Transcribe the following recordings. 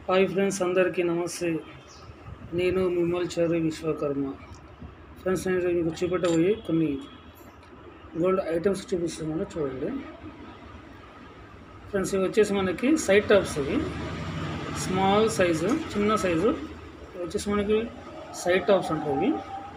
Hi friends, అందరికీ నమస్తే. నేను మిమ్మల్ చౌరి విశ్వకర్మ. ఫ్రెండ్స్, నేను మీకు చూపెట్టబోయే కొన్ని గోల్డ్ ఐటమ్స్ చూపిస్తున్నాను, చూడండి. ఫ్రెండ్స్, ఇవి వచ్చేసి మనకి సైడ్ టాప్స్. ఇవి స్మాల్ సైజు, చిన్న సైజు వచ్చేసి మనకి సైడ్ టాప్స్ అంటారు. ఇవి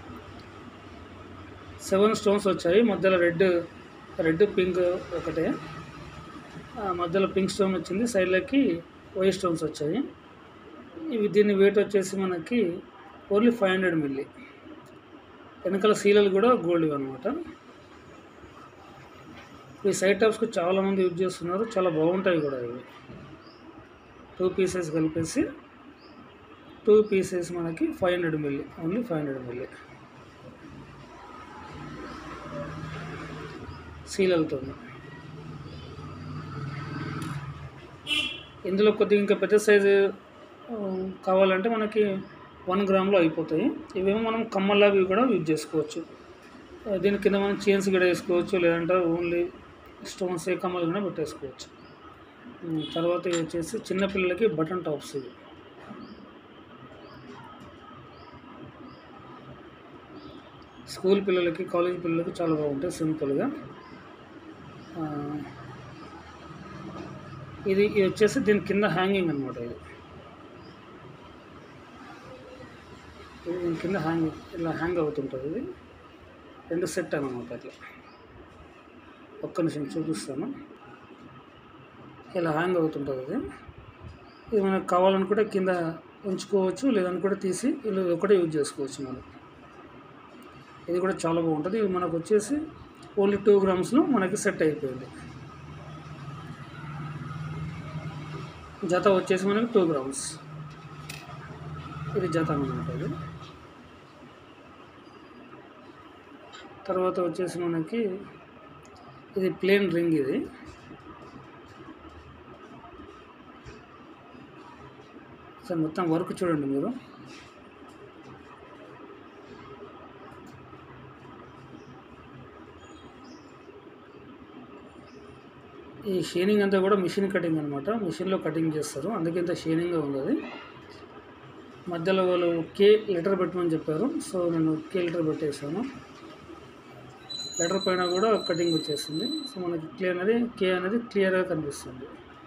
7 స్టోన్స్ వచ్చాయి. మధ్యలో రెడ్ పింక్ ఒకటే, మధ్యలో పింక్ స్టోన్ వచ్చింది. సైడ్లకి వైట్ స్టోన్స్ వచ్చాయి. దీని వెయిట్ వచ్చేసి మనకి ఓన్లీ 500 మిల్లీ. వెనకాల సీలలు కూడా గోల్డ్ అనమాట. ఈ సైడ్ టాప్స్కి చాలామంది యూజ్ చేస్తున్నారు, చాలా బాగుంటాయి కూడా. ఇవి 2 పీసెస్ కలిపేసి 2 పీసెస్ మనకి 500 మిల్లీ, ఓన్లీ 500 మిల్లీ సీలలతో. ఇందులో కొద్దిగా ఇంకా పెద్ద సైజు కావాలంటే మనకి 1 గ్రామ్లో అయిపోతాయి. ఇవేమో మనం కమ్మల్లాగా కూడా యూజ్ చేసుకోవచ్చు. దీని కింద మనం చైన్స్ కూడా వేసుకోవచ్చు, లేదంటే ఓన్లీ స్టోన్స్ కమ్మలు కూడా పెట్టేసుకోవచ్చు. తర్వాత ఇవి వచ్చేసి చిన్నపిల్లలకి బటన్ టాప్స్. ఇవి స్కూల్ పిల్లలకి, కాలేజ్ పిల్లలకి చాలా బాగుంటాయి, సింపుల్గా. ఇది వచ్చేసి దీని కింద హ్యాంగింగ్ అనమాట. దీని కింద ఇలా హ్యాంగ్ అవుతుంటుంది. ఇది 2 సెట్ అనమాట. అట్లా ఒక్క నిమిషం చూపిస్తాను. ఇలా హ్యాంగ్ అవుతుంటుంది. ఇది మనకు కావాలనుకుంటే కింద ఉంచుకోవచ్చు, లేదనుకుంటే తీసి ఇలా ఒకటే యూజ్ చేసుకోవచ్చు మనం. ఇది కూడా చాలా బాగుంటుంది. ఇది మనకు వచ్చేసి ఓన్లీ 2 గ్రామ్స్లో మనకి సెట్ అయిపోయింది. జత వచ్చేసి మనకి 2 గ్రామ్స్. ఇది జత అనమాట. ఇది తర్వాత వచ్చేసి మనకి ఇది ప్లేన్ రింగ్. ఇది సార్ మొత్తం వర్క్ చూడండి మీరు. ఈ షైనింగ్ అంతా కూడా మిషన్ కటింగ్ అనమాట. మిషన్లో కటింగ్ చేస్తారు, అందుకే ఇంత షైనింగ్గా ఉంది. మధ్యలో వాళ్ళు కే లెటర్ పెట్టమని చెప్పారు, సో నేను కే లెటర్ పెట్టేసాను. లెటర్ పైన కూడా కటింగ్ వచ్చేస్తుంది. సో మనకి కే అనేది క్లియర్గా కనిపిస్తుంది.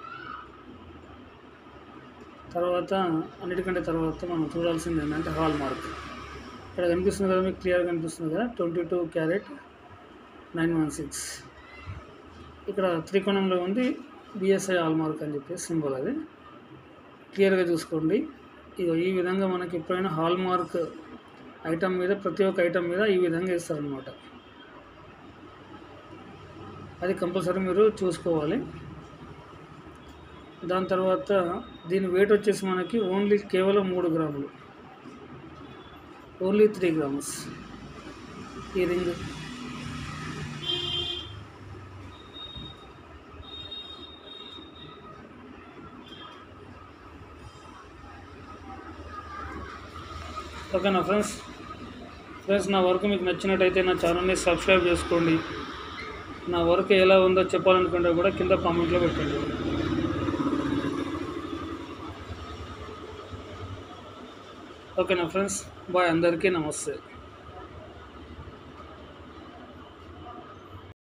తర్వాత అన్నిటికంటే తర్వాత మనం చూడాల్సింది ఏంటంటే హాల్ మార్క్. ఇక్కడ కనిపిస్తుంది కదా, మీకు క్లియర్గా కనిపిస్తుంది కదా, 22 క్యారెట్ 916. ఇక్కడ త్రికోణంలో ఉంది బిఎస్ఐ హాల్ మార్క్ అని చెప్పేసి సింబల్. అది క్లియర్గా చూసుకోండి. ఈ విధంగా మనకి ఎప్పుడైనా హాల్ మార్క్ ఐటమ్ మీద, ప్రతి ఒక్క ఐటమ్ మీద ఈ విధంగా ఇస్తారనమాట. అది కంపల్సరీ మీరు చూసుకోవాలి. దాని తర్వాత దీని వెయిట్ వచ్చేసి మనకి ఓన్లీ కేవలం 3 గ్రాములు, ఓన్లీ 3 గ్రామ్స్ ఈ రింగ్. ఓకేనా ఫ్రెండ్స్, నా వర్క్ మీకు నచ్చినట్టయితే నా ఛానల్ని సబ్స్క్రైబ్ చేసుకోండి. నా వర్క్ ఎలా ఉందో చెప్పాలనుకుంటే కూడా కింద కామెంట్లో పెట్టండి. ఓకేనా ఫ్రెండ్స్, బాయ్, అందరికీ నమస్తే.